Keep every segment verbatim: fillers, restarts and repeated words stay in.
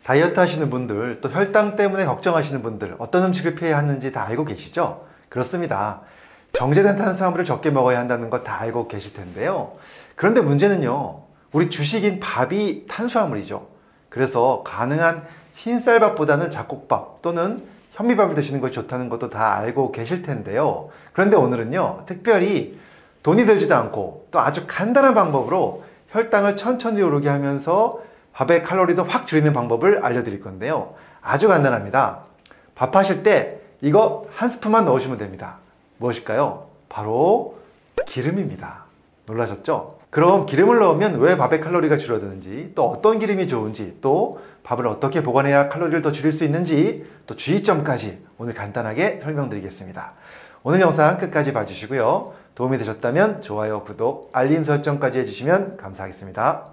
다이어트 하시는 분들, 또 혈당 때문에 걱정하시는 분들, 어떤 음식을 피해야 하는지 다 알고 계시죠? 그렇습니다. 정제된 탄수화물을 적게 먹어야 한다는 거 다 알고 계실 텐데요. 그런데 문제는요, 우리 주식인 밥이 탄수화물이죠. 그래서 가능한 흰쌀밥보다는 잡곡밥 또는 현미밥을 드시는 것이 좋다는 것도 다 알고 계실 텐데요. 그런데 오늘은요, 특별히 돈이 들지도 않고 또 아주 간단한 방법으로 혈당을 천천히 오르게 하면서 밥의 칼로리도 확 줄이는 방법을 알려드릴 건데요. 아주 간단합니다. 밥 하실 때 이거 한 스푼만 넣으시면 됩니다. 무엇일까요? 바로 기름입니다. 놀라셨죠? 그럼 기름을 넣으면 왜 밥의 칼로리가 줄어드는지, 또 어떤 기름이 좋은지, 또 밥을 어떻게 보관해야 칼로리를 더 줄일 수 있는지, 또 주의점까지 오늘 간단하게 설명드리겠습니다. 오늘 영상 끝까지 봐주시고요. 도움이 되셨다면 좋아요, 구독, 알림 설정까지 해주시면 감사하겠습니다.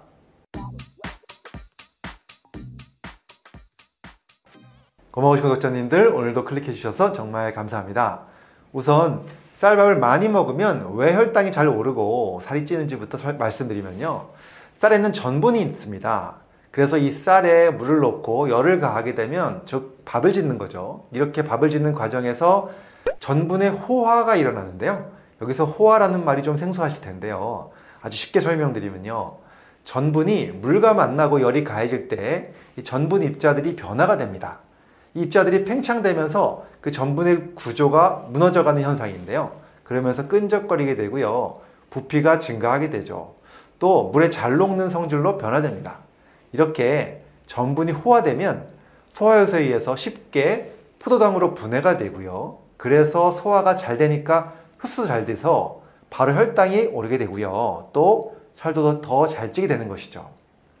고마우신 구독자님들, 오늘도 클릭해 주셔서 정말 감사합니다. 우선 쌀밥을 많이 먹으면 왜 혈당이 잘 오르고 살이 찌는지부터 설, 말씀드리면요, 쌀에는 전분이 있습니다. 그래서 이 쌀에 물을 넣고 열을 가하게 되면, 즉 밥을 짓는 거죠. 이렇게 밥을 짓는 과정에서 전분의 호화가 일어나는데요, 여기서 호화라는 말이 좀 생소하실 텐데요, 아주 쉽게 설명드리면요, 전분이 물과 만나고 열이 가해질 때 이 전분 입자들이 변화가 됩니다. 이 입자들이 팽창되면서 그 전분의 구조가 무너져가는 현상인데요, 그러면서 끈적거리게 되고요, 부피가 증가하게 되죠. 또 물에 잘 녹는 성질로 변화됩니다. 이렇게 전분이 호화되면 소화효소에 의해서 쉽게 포도당으로 분해가 되고요, 그래서 소화가 잘 되니까 흡수 잘 돼서 바로 혈당이 오르게 되고요, 또 살도 더 잘 찌게 되는 것이죠.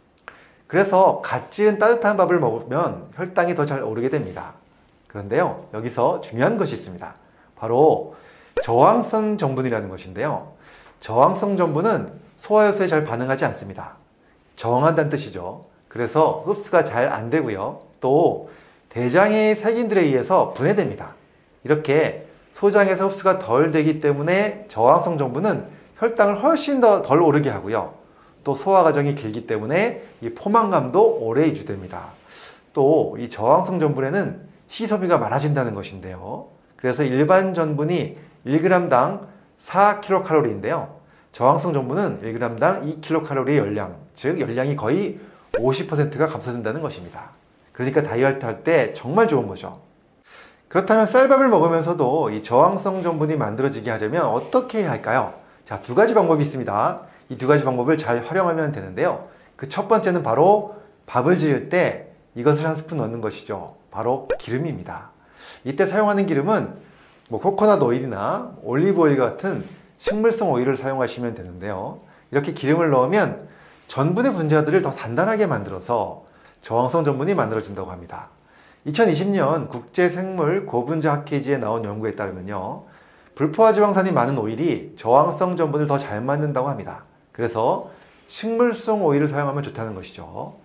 그래서 갓 지은 따뜻한 밥을 먹으면 혈당이 더 잘 오르게 됩니다. 그런데요, 여기서 중요한 것이 있습니다. 바로 저항성 전분이라는 것인데요, 저항성 전분은 소화효소에 잘 반응하지 않습니다. 저항한다는 뜻이죠. 그래서 흡수가 잘 안 되고요, 또 대장의 세균들에 의해서 분해됩니다. 이렇게 소장에서 흡수가 덜 되기 때문에 저항성 전분은 혈당을 훨씬 더 덜 오르게 하고요, 또 소화 과정이 길기 때문에 이 포만감도 오래 유지됩니다. 또 이 저항성 전분에는 시소비가 많아진다는 것인데요, 그래서 일반 전분이 일 그램당 사 킬로칼로리인데요, 저항성 전분은 일 그램당 이 킬로칼로리의 열량, 즉 열량이 거의 오십 퍼센트가 감소된다는 것입니다. 그러니까 다이어트 할 때 정말 좋은 거죠. 그렇다면 쌀밥을 먹으면서도 이 저항성 전분이 만들어지게 하려면 어떻게 해야 할까요? 자, 두 가지 방법이 있습니다. 이 두 가지 방법을 잘 활용하면 되는데요, 그 첫 번째는 바로 밥을 지을 때 이것을 한 스푼 넣는 것이죠. 바로 기름입니다. 이때 사용하는 기름은 뭐 코코넛 오일이나 올리브 오일 같은 식물성 오일을 사용하시면 되는데요, 이렇게 기름을 넣으면 전분의 분자들을 더 단단하게 만들어서 저항성 전분이 만들어진다고 합니다. 이천이십 년 국제생물 고분자 학회지에 나온 연구에 따르면요, 불포화지방산이 많은 오일이 저항성 전분을 더 잘 만든다고 합니다. 그래서 식물성 오일을 사용하면 좋다는 것이죠.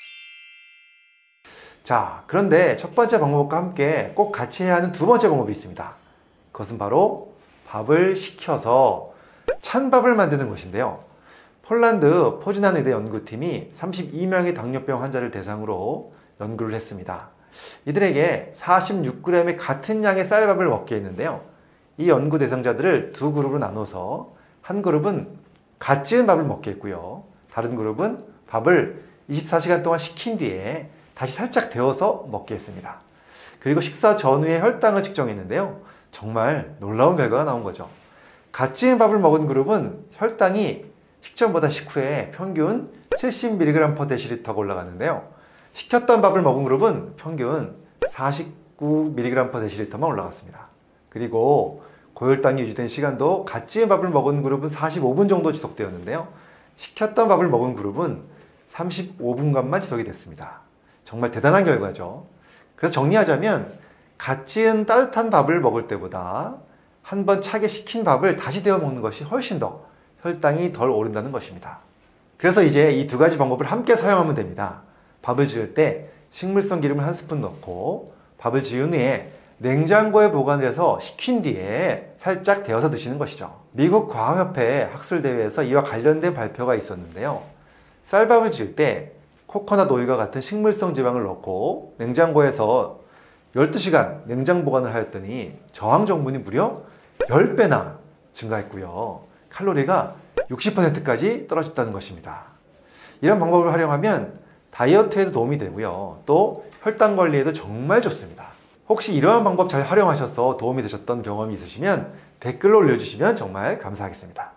자, 그런데 첫 번째 방법과 함께 꼭 같이 해야 하는 두 번째 방법이 있습니다. 그것은 바로 밥을 식혀서 찬밥을 만드는 것인데요, 폴란드 포즈난 의대 연구팀이 삼십이 명의 당뇨병 환자를 대상으로 연구를 했습니다. 이들에게 사십육 그램의 같은 양의 쌀밥을 먹게 했는데요, 이 연구 대상자들을 두 그룹으로 나눠서 한 그룹은 갓 지은 밥을 먹게 했고요, 다른 그룹은 밥을 이십사 시간 동안 식힌 뒤에 다시 살짝 데워서 먹게 했습니다. 그리고 식사 전후의 혈당을 측정했는데요, 정말 놀라운 결과가 나온 거죠. 갓 지은 밥을 먹은 그룹은 혈당이 식전보다 식후에 평균 칠십 밀리그램 퍼 데시리터가 올라갔는데요, 식혔던 밥을 먹은 그룹은 평균 사십구 밀리그램 퍼 데시리터만 올라갔습니다. 그리고 고혈당이 유지된 시간도 갓 지은 밥을 먹은 그룹은 사십오 분 정도 지속되었는데요, 식혔던 밥을 먹은 그룹은 삼십오 분간만 지속이 됐습니다. 정말 대단한 결과죠. 그래서 정리하자면 갓 지은 따뜻한 밥을 먹을 때보다 한번 차게 식힌 밥을 다시 데워 먹는 것이 훨씬 더 혈당이 덜 오른다는 것입니다. 그래서 이제 이 두 가지 방법을 함께 사용하면 됩니다. 밥을 지을 때 식물성 기름을 한 스푼 넣고 밥을 지은 후에 냉장고에 보관을 해서 식힌 뒤에 살짝 데워서 드시는 것이죠. 미국 과학협회 학술대회에서 이와 관련된 발표가 있었는데요, 쌀밥을 지을 때 코코넛 오일과 같은 식물성 지방을 넣고 냉장고에서 열두 시간 냉장 보관을 하였더니 저항 성분이 무려 십 배나 증가했고요. 칼로리가 육십 퍼센트까지 떨어졌다는 것입니다. 이런 방법을 활용하면 다이어트에도 도움이 되고요. 또 혈당 관리에도 정말 좋습니다. 혹시 이러한 방법 잘 활용하셔서 도움이 되셨던 경험이 있으시면 댓글로 올려주시면 정말 감사하겠습니다.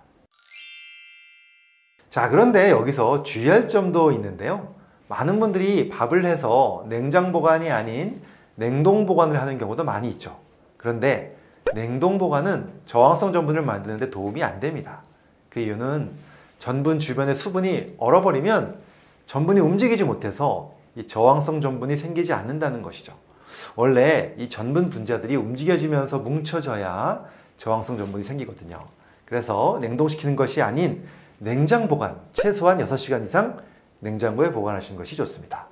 자, 그런데 여기서 주의할 점도 있는데요. 많은 분들이 밥을 해서 냉장 보관이 아닌 냉동 보관을 하는 경우도 많이 있죠. 그런데 냉동 보관은 저항성 전분을 만드는 데 도움이 안 됩니다. 그 이유는 전분 주변의 수분이 얼어버리면 전분이 움직이지 못해서 이 저항성 전분이 생기지 않는다는 것이죠. 원래 이 전분 분자들이 움직여지면서 뭉쳐져야 저항성 전분이 생기거든요. 그래서 냉동시키는 것이 아닌 냉장 보관, 최소한 여섯 시간 이상 냉장고에 보관하시는 것이 좋습니다.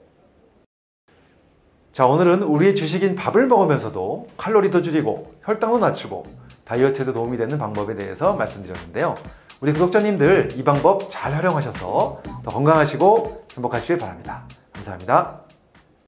자, 오늘은 우리의 주식인 밥을 먹으면서도 칼로리도 줄이고 혈당도 낮추고 다이어트에도 도움이 되는 방법에 대해서 말씀드렸는데요. 우리 구독자님들 이 방법 잘 활용하셔서 더 건강하시고 행복하시길 바랍니다. 감사합니다.